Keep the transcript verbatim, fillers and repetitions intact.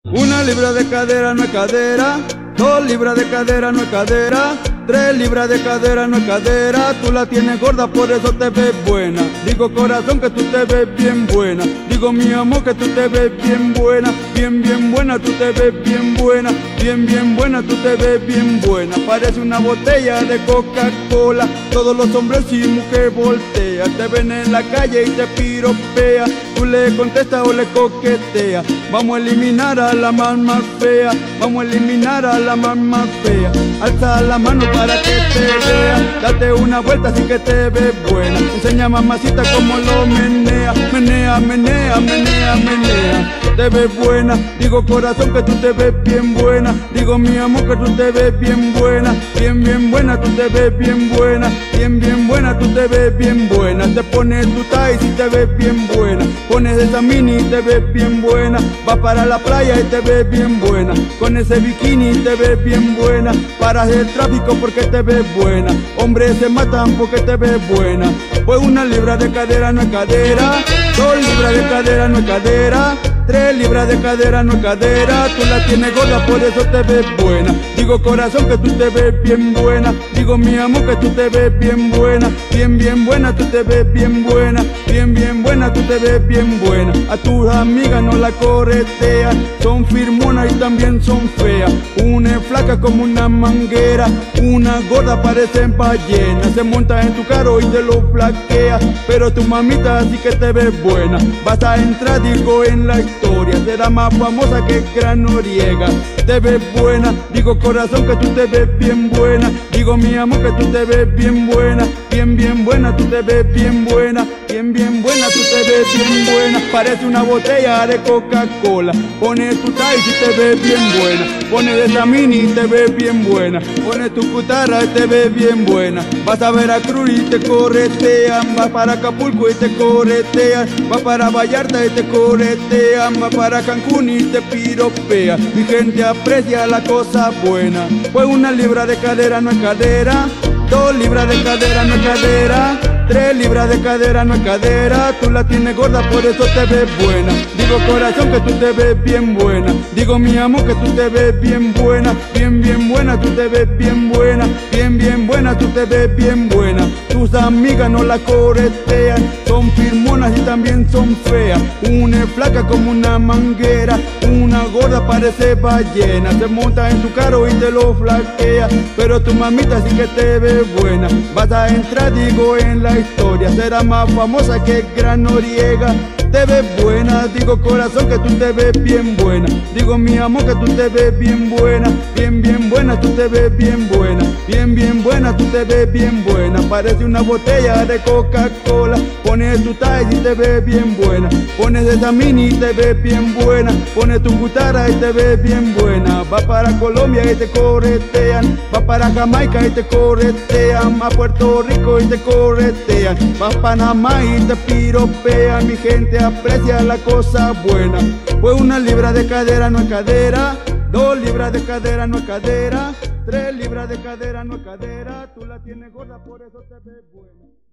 Una libra de cadera no es cadera, dos libras de cadera no es cadera, tres libras de cadera no es cadera. Tú la tienes gorda, por eso te ves buena. Digo corazón que tú te ves bien buena. Digo mi amor que tú te ves bien buena. Bien, bien buena, tú te ves bien buena. Bien, bien buena, tú te ves bien buena. Parece una botella de Coca-Cola. Todos los hombres y mujeres voltean. Te ven en la calle y te piropea. Tú le contestas o le coqueteas. Vamos a eliminar a la más más fea. Vamos a eliminar a la más más fea. Alza la mano para que te vea. Date una vuelta así que te ves buena. Enseña mamacita como lo menea. Menea, menea, menea, menea. Te ves buena. Digo corazón que tú te ves bien buena. Digo mi amor que tú te ves bien buena. Bien, bien buena, tú te ves bien buena. Bien, bien buena, tú te ves bien buena. Te pones tu tights y te ves bien buena. Pones esa mini y te ves bien buena. Vas para la playa y te ves bien buena. Con ese bikini te ves bien buena. Paras el tráfico porque te ves buena. Hombres se matan porque te ves buena. Pues una libra de cadera no es cadera. Dos libras de cadera no es cadera. Tres libras de cadera no es cadera. Tú la tienes gorda, por eso te ves buena. Digo corazón que tú te ves bien buena. Digo mi amor que tú te ves bien buena. Bien, bien buena, tú te ves bien buena. Bien, bien buena, tú te ves bien buena. A tus amigas no la correteas. Son firmonas y también son feas. Una es flaca como una manguera. Una gorda parecen ballenas. Se monta en tu carro y te lo flaquea. Pero tu mamita sí que te ves buena. Vas a entrar, digo, en la historia. Será más famosa que Gran Noriega. Te ves buena. Digo corazón que tú te ves bien buena. Digo mi amor que tú te ves bien buena. Bien, bien buena, tú te ves bien buena. Bien, bien buena, tú te ves bien buena. Parece una botella de Coca-Cola. Pones tu tights y te ves bien buena. Pones esa mini y te ves bien buena. Pones tu cutarra y te ves bien buena. Vas a Veracruz y te corretean. Vas para Acapulco y te corretean. Vas para Vallarta y te corretean. Vas para Cancún y te piropean. Mi gente aprecia la cosa buena. Pues una libra de cadera no es cadera. Dos libras de cadera no es cadera. Tres libras de cadera no es cadera. Tú la tienes gorda, por eso te ves buena. Digo corazón que tú te ves bien buena. Digo mi amor que tú te ves bien buena. Bien, bien buena, tú te ves bien buena. Bien, bien buena, tú te ves bien buena. Tus amigas no la corretean. Son firmonas y también son feas. Una es flaca como una manguera. Una gorda parece ballena. Se monta en tu carro y te lo flaquea. Pero tu mamita sí que te ve buena. Vas a entrar, digo, en la historia. Será más famosa que Gran Noriega. Te ves buena, digo corazón que tú te ves bien buena. Digo mi amor que tú te ves bien buena. Bien, bien buena, tú te ves bien buena. Bien, bien buena, tú te ves bien buena. Parece una botella de Coca-Cola. Pones tu tights y te ves bien buena. Pones esa mini y te ves bien buena. Pones tu cuchara y te ves bien buena. Vas para Colombia y te corretean. Vas para Jamaica y te corretean. A Puerto Rico y te corretean. Vas a Panamá y te piropean. Mi gente aprecia la cosa buena. Pues una libra de cadera no es cadera. Dos libras de cadera no es cadera. Tres libras de cadera no es cadera. Tú la tienes gorda, por eso te ves buena.